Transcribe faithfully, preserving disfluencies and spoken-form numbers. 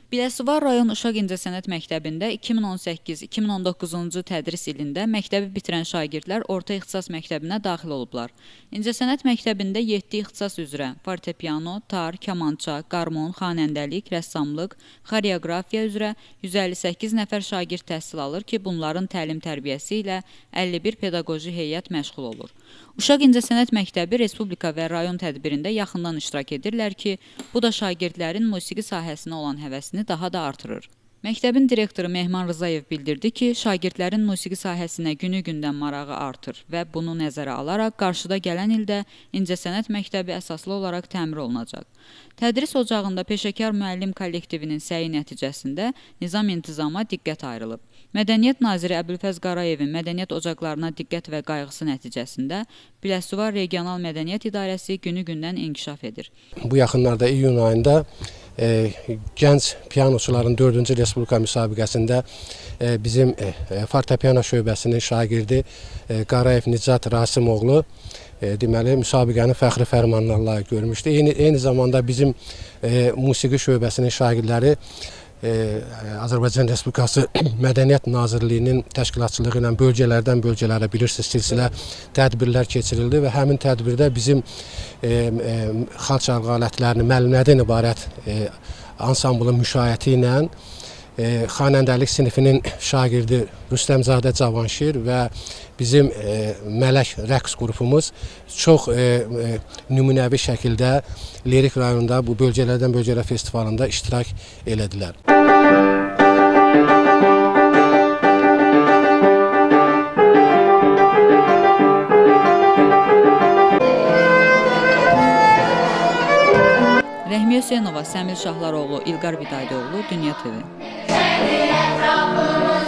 Biləsuvar rayon Uşaq İncəsənət Məktəbində iki min on səkkiz iki min on doqquzuncu tədris ilində məktəbi bitirən şagirdlər orta ixtisas məktəbinə daxil olublar. İncəsənət Məktəbində yeddi ixtisas üzrə fortepiano, tar, kamança, qarmon, xanəndəlik, rəssamlıq, xoreoqrafiya üzrə yüz əlli səkkiz nəfər şagird təhsil alır ki, bunların təlim-tərbiyəsi ilə əlli bir pedaqoji heyət məşğul olur. Uşaq İncəsənət Məktəbi Respublika və rayon tədbirində yaxından iştirak edirlər ki, bu da şagirdlərin musiqi sahəsinə olan həvəsini daha da artırır. Məktəbin direktoru Mehman Rızayev bildirdi ki, şagirdlərin musiqi sahəsinə günü-gündən marağı artır və bunu nəzərə alaraq qarşıda gələn ildə İncəsənət Məktəbi əsaslı olaraq təmir olunacaq. Tədris ocağında peşəkar müəllim kollektivinin səyi nəticəsində nizam-intizama diqqət ayrılıb. Mədəniyyət naziri Əbülfəz Qarayevin mədəniyyət ocaqlarına diqqət və qayğısı nəticəsində Biləsuvar Regional Mədəniyyət İdarəsi günü-gündən inkişaf edir. Bu yaxınlarda iyun ayında E, gənc pianoçuların dördüncü Respublika müsabiqəsində e, bizim e, fortepiano şöbəsinin şagirdi e, Qarayev Nicat Rasimoğlu e, deməli müsabiqənin fəxri fərmanına layiq görmüşdü. Eyni, eyni zamanda bizim e, musiqi şöbəsinin şagirdləri e, Azərbaycan Respublikası Mədəniyyət Nazirliyinin təşkilatçılığı ilə bölgələrdən bölgələrə bilirsiniz silsilə tədbirlər keçirildi və həmin tədbirdə bizim e, e, xalq çalğı alətlərini müəllimlərdən ibarət e, ansamblın müşayiəti ilə e, xanəndəlik sinifinin şagirdi Rüstəmzadə Cavanşir və bizim e, Mələk rəqs qrupumuz çox e, e, nümunəvi şəkildə Lirik rayonunda bu bölgələrdən bölgələr festivalında iştirak elədilər. Rəhmiyə Hüseynova, Səmil Şahlaroğlu, İlqar Vidaydoğlu, Dünya T V.